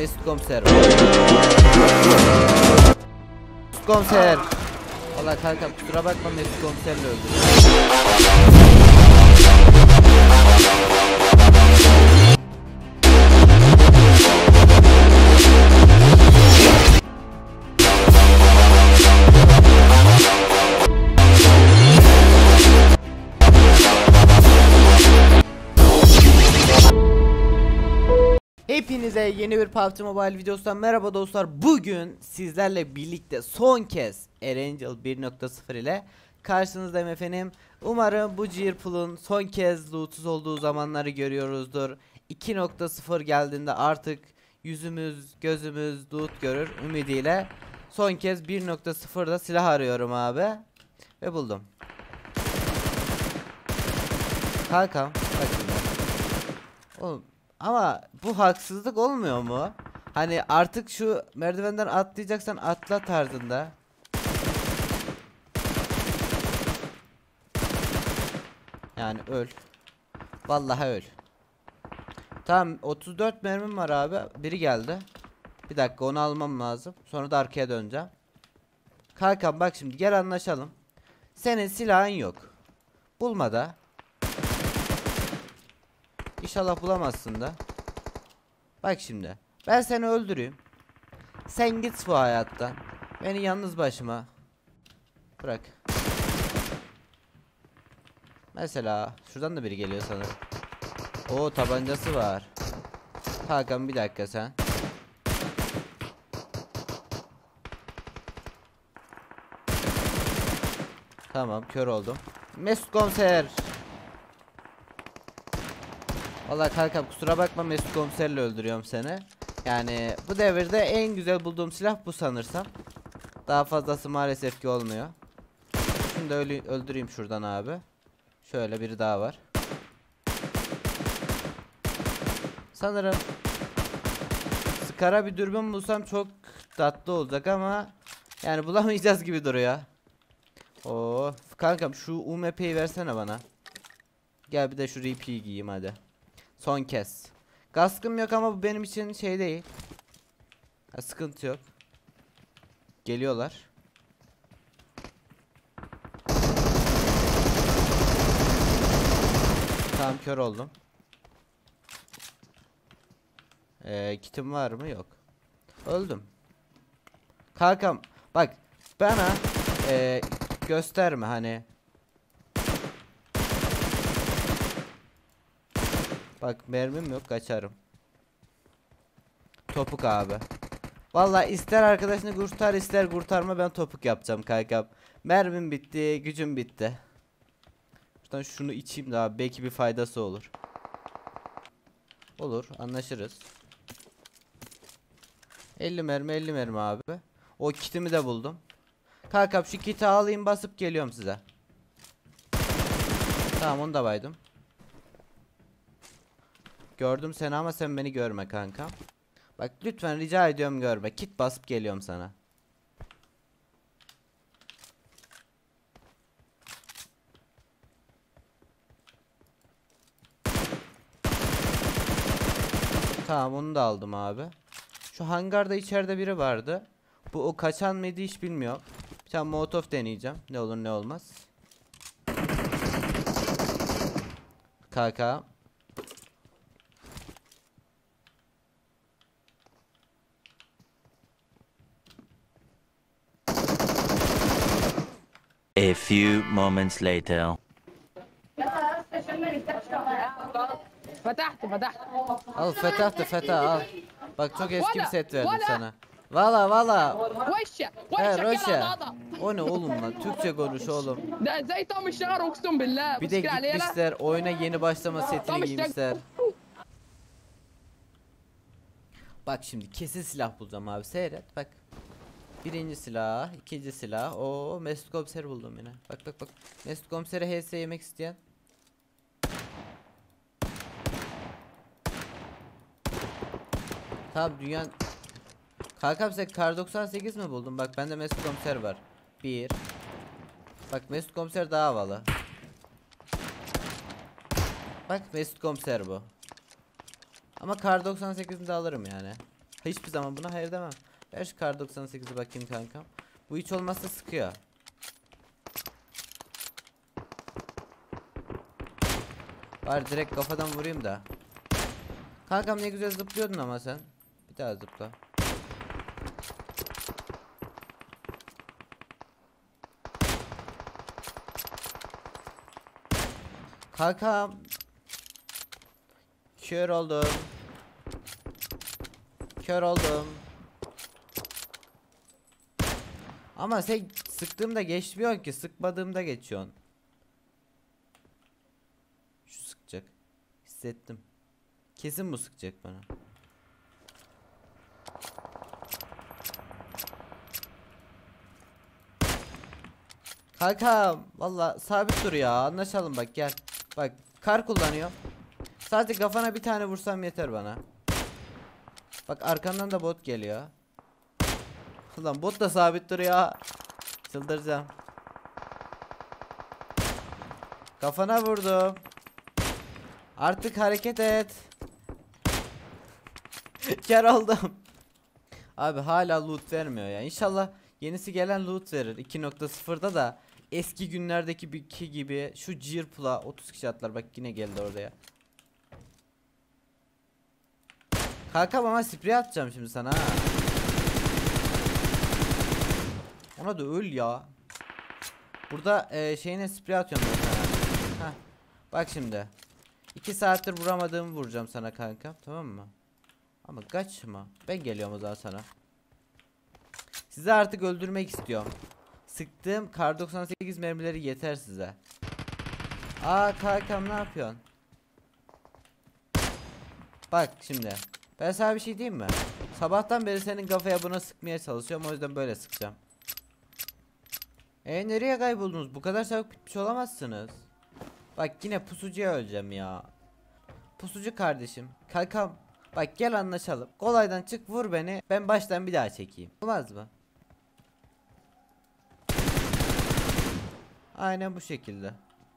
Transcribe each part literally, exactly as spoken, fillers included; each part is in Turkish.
Mesut Komiser. Mesut Komiser. Vallahi kanka kusura bakma, Mesut Komiser'le öldürdüm. Hepinize yeni bir P U B G Mobile videosundan merhaba dostlar. Bugün sizlerle birlikte son kez Erangel bir nokta sıfır ile karşınızdayım efendim. Umarım bu Gearpool'un son kez lootsuz olduğu zamanları görüyoruzdur. iki nokta sıfır geldiğinde artık yüzümüz gözümüz loot görür ümidiyle son kez bir nokta sıfırda silah arıyorum abi. Ve buldum. Kankam bak şimdi. Oğlum, ama bu haksızlık olmuyor mu? Hani artık şu merdivenden atlayacaksan atla tarzında. Yani öl. Vallahi öl. Tamam, otuz dört mermim var abi. Biri geldi. Bir dakika, onu almam lazım. Sonra da arkaya döneceğim. Kankam bak şimdi, gel anlaşalım. Senin silahın yok. Bulma da. İnşallah bulamazsın da. Bak şimdi, ben seni öldüreyim. Sen git bu hayattan. Beni yalnız başıma bırak. Mesela şuradan da biri geliyor sanırım. Oo, tabancası var. Hakan bir dakika sen. Tamam, kör oldum. Mesut Komiser. Vallahi kankam kusura bakma, Mesut Komiser'le öldürüyorum seni. Yani bu devirde en güzel bulduğum silah bu sanırsam. Daha fazlası maalesef ki olmuyor. Şimdi öyle öldüreyim şuradan abi. Şöyle biri daha var. Sanırım Scar'a bir dürbün bulsam çok tatlı olacak ama yani bulamayacağız gibi duruyor. Oo kankam, şu U M P'yi versene bana. Gel bir de şu R P'yi giyeyim hadi. Son kez. Kaskım yok ama bu benim için şey değil. Ha, sıkıntı yok. Geliyorlar. Tamam, kör oldum. Ee, kitim var mı? Yok. Öldüm. Kankam bak bana ee, gösterme hani. Bak mermim yok, kaçarım. Topuk abi. Vallahi ister arkadaşını kurtar ister kurtarma, ben topuk yapacağım kankam. Mermim bitti, gücüm bitti. Şuradan şunu içeyim de abi, belki bir faydası olur. Olur, anlaşırız. elli mermi elli mermi abi. O kitimi de buldum. Kankam şu kiti alayım, basıp geliyorum size. Tamam, onu da baydım. Gördüm seni ama sen beni görme kanka. Bak lütfen rica ediyorum, görme. Kit basıp geliyorum sana. Tamam, onu da aldım abi. Şu hangarda içeride biri vardı. Bu o kaçan mıydı hiç bilmiyorum. Bir tane molotof deneyeceğim. Ne olur ne olmaz. Kaka. A few moments later. فتحت فتحت Al fetah da fetah al. Bak çok eski bir set verdim sana. Valla valla. وشك He وشك يا Roşa. ضاضة O ne oğlum lan? Türkçe konuş oğlum. ده ازاي طعم الشجر اقسم بالله Bir de بص كده عليه لا gitmişler oyuna yeni başlama setini giymişler. Bak şimdi kesin silah bulacağım abi, seyret bak. Birinci silah, ikinci silah. Oo, Mesut Komiser buldum yine. Bak bak bak. Mesut Komiser'e H S yemek isteyen. Tamam dünya. Kankam sen kar doksan sekiz mi buldun? Bak bende Mesut Komiser var. Bir. Bak Mesut Komiser daha havalı. Bak Mesut Komiser bu. Ama kar doksan sekizini de alırım yani. Hiçbir zaman buna hayır demem. Ver şu kar doksan sekizi bakayım kankam. Bu hiç olmazsa sıkıyor. Bari direkt kafadan vurayım da. Kankam ne güzel zıplıyordun ama sen. Bir daha zıpla. Kankam. Kör oldum. Kör oldum. Ama sen sıktığımda geçmiyor ki, sıkmadığımda geçiyorsun. Şu sıkacak. Hissettim. Kesin bu sıkacak bana. Kankam valla sabit dur ya, anlaşalım bak gel. Bak kar kullanıyor. Sadece kafana bir tane vursam yeter bana. Bak arkandan da bot geliyor. Ulan bot da sabit duruyor. Çıldıracağım. Kafana vurdum. Artık hareket et. Kar oldum. Abi hala loot vermiyor ya. İnşallah yenisi gelen loot verir. iki nokta sıfırda da eski günlerdeki bir iki gibi şu Cirpla otuz kişi atlar. Bak yine geldi oraya. Kankam ama sprey atacağım şimdi sana ha. Ona da öl ya. Burada e, şeyine sprey atıyorum ben sana. Heh. Bak şimdi. iki saattir vuramadığımı vuracağım sana kanka. Tamam mı? Ama kaçma. Ben geliyorum o zaman sana. Sizi artık öldürmek istiyorum. Sıktığım kar doksan sekiz mermileri yeter size. Aa kankam ne yapıyorsun? Bak şimdi. Ben sana bir şey diyeyim mi? Sabahtan beri senin kafaya buna sıkmaya çalışıyorum. O yüzden böyle sıkacağım. E nereye kayboldunuz? Bu kadar çabuk bitmiş olamazsınız. Bak yine pusucuya öleceğim ya. Pusucu kardeşim. Kankam. Bak gel anlaşalım. Kolaydan çık vur beni. Ben baştan bir daha çekeyim. Olmaz mı? Aynen bu şekilde.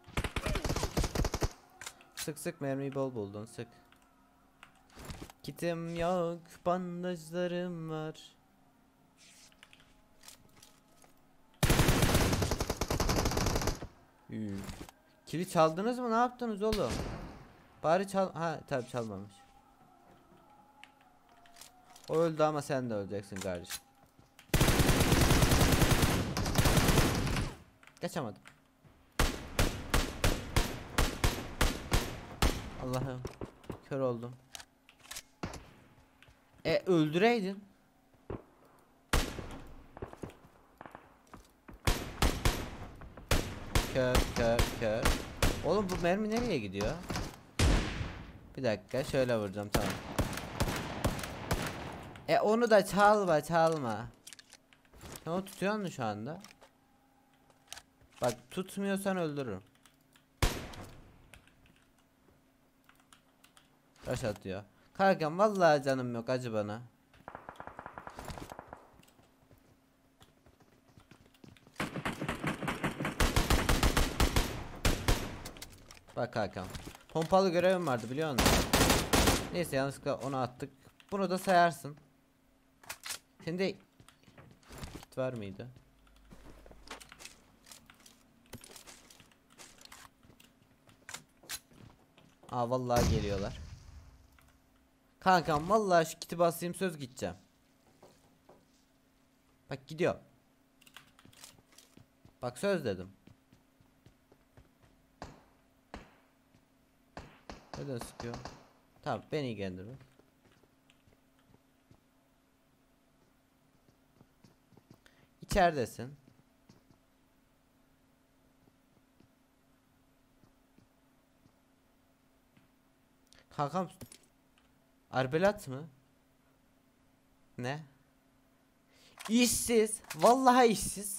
Sık sık mermiyi bol buldun sık. Kitim yok, bandajlarım var. Üf. Kili çaldınız mı? Ne yaptınız oğlum? Bari çal... Ha tabi çalmamış. O öldü ama sen de öleceksin kardeşim. Kaçamadım. Allah'ım. Kör oldum. E öldüreydin. Kör kör kör. Oğlum bu mermi nereye gidiyor? Bir dakika şöyle vuracağım tamam. E onu da çalma çalma. Sen o tutuyor musun şu anda? Bak tutmuyorsan öldürürüm. Taş atıyor. Kankam vallahi canım yok acı bana. Bak kankam. Pompalı görevim vardı biliyor musun? Neyse yanlışlıkla onu attık. Bunu da sayarsın. Sende kit var mıydı? Aa vallahi geliyorlar. Kankam vallahi şu kiti basayım söz gideceğim. Bak gidiyor. Bak söz dedim. Neden sıkıyor? Tamam beni ilgilendirme. İçeridesin. Kankam arbelat mı? Ne? İşsiz. Vallahi işsiz.